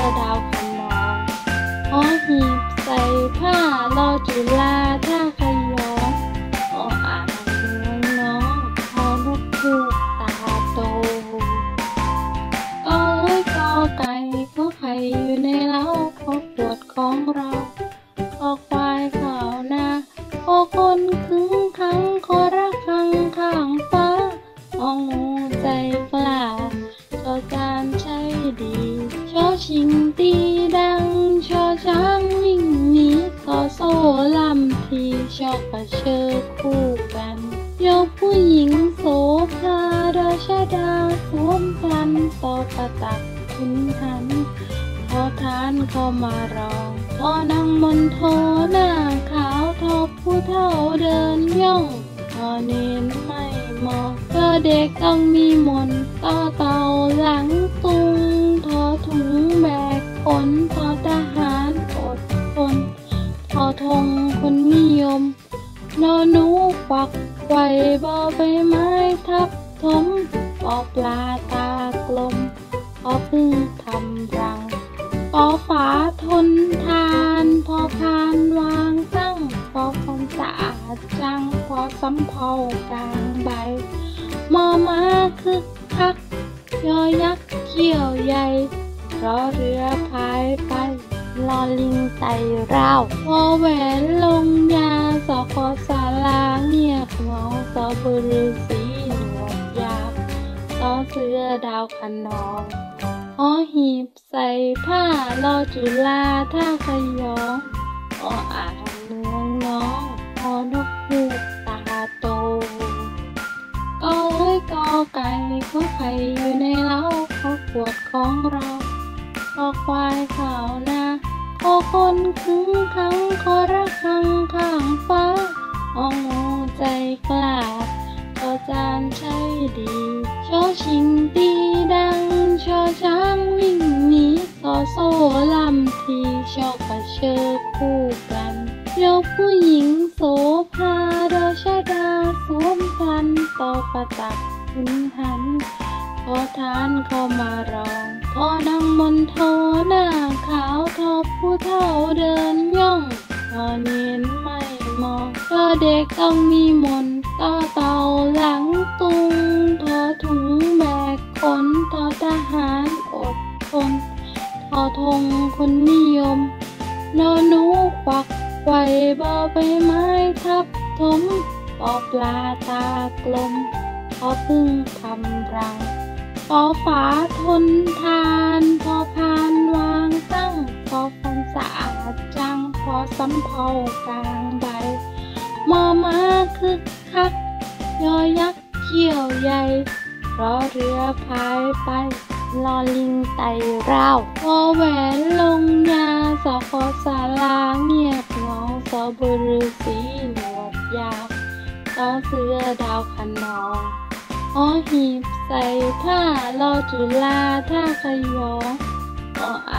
ดาวคะนองหอหีบใส่ผ้ารอจุฬาท่าขยองอ่างเมืองน้องพอนกฮูกตาโตกอไก่ขอไข่อยู่ในเล้าขอขวดของเราขอควายข่าวนาขอคนขึงขังขอรักขังข้างฟ้างูใจกล้าชอจานใช้ดีชอชิงตีดังชอช้างวิ่งหนีต่อโซ่ลำทีชอกกระเชอคู่กันยกผู้หญิงโสภาราชดาสวมกันต่อประตักขุนหันพอทานเข้ามารองพอนางมนโทหน้าขาวทอผู้เฒ่าเดินย่องพอเน้นไม่มองก็เด็กต้องมีมนต่อเต่าหลังตุงทอถุงแบกขนทอทหารอดทนทอธงคนนิยมนอหนูควักไว้บ่อใบไม้ทับถมปอปลาตากลมพอพึ่งทำรังพอฝาทนทานพอพานวางตั้งพอความสะอาดจังพอสำเภากลางใบมอม้าคึกคักยอยักษ์เขี้ยวใหญ่รอเรือพายไปลอลิงไต่ราวพอแหวนลงยาสอคอสาลาเงียบเหงาสอบุรุษีหนวดยาวต่อเสือดาวคะนองหอหีบใส่ผ้ารอจุฬาท่าขยองอ่างเมืองน้องพอนกฮูกตาโตกอไก่ขอไข่อยู่ในเล้าขอขวดของเราขอควายข่าวนาขอคนขึงขังขอรักขังข้างฟ้างูใจกล้าชอจานใช้ดีชอชิงตีดังชอช้างวิ่งหนีต่อโซ่ลำทีชอกกระเชอคู่กันยกผู้หญิงโสภาราชดาสวมกันต่อประตักขุนหันพอทานเข้ามารองพอนางมนโทหน้าขาวทอผู้เฒ่าเดินย่องพอเน้นไม่มองก็เด็กต้องมีมนต่อเต่าหลังตุงทอถุงแบกขนทอทหารอดทนทอธงคนนิยมนอหนูควักไว้บ่อใบไม้ทับถมปอปลาตากลมพอพึ่งทำรังพอฝาทนทานพอพานวางตั้งพอความสะอาดจังพอสำเภากลางใบมอม้าคึกคักยอยักษ์เขี้ยวใหญ่รอเรือพายไปลอลิงไต่ราวพอแหวนลงยาสอคอสาลาเงียบเหงาสอบุรุษีหนวดยาวต่อเสือดาวคะนองหอหีบใส่ผ้ารอจุฬาท่าขยอง